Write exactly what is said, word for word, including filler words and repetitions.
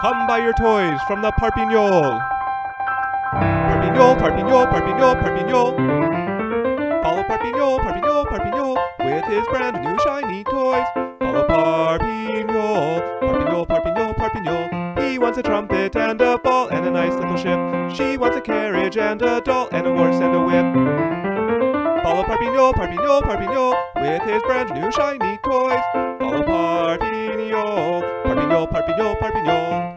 Come buy your toys from the Parpignol. Parpignol, Parpignol, Parpignol, Parpignol. Follow Parpignol, Parpignol, Parpignol, with his brand new shiny toys. Follow Parpignol, Parpignol, Parpignol, Parpignol. He wants a trumpet and a ball and a nice little ship. She wants a carriage and a doll and a horse and a whip. Follow Parpignol, Parpignol, Parpignol, with his brand new shiny toys. Follow Parpignol, Parpignol, Parpignol, Parpignol.